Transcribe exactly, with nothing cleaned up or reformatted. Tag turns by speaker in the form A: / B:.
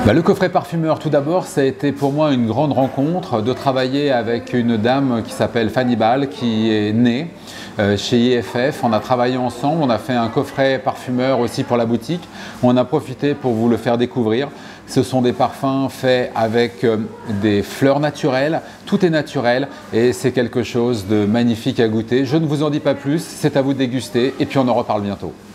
A: Bah, le coffret parfumeur, tout d'abord, ça a été pour moi une grande rencontre de travailler avec une dame qui s'appelle Fanny Ball, qui est née euh, chez I F F. On a travaillé ensemble, on a fait un coffret parfumeur aussi pour la boutique. On a profité pour vous le faire découvrir. Ce sont des parfums faits avec euh, des fleurs naturelles, tout est naturel et c'est quelque chose de magnifique à goûter. Je ne vous en dis pas plus, c'est à vous de déguster et puis on en reparle bientôt.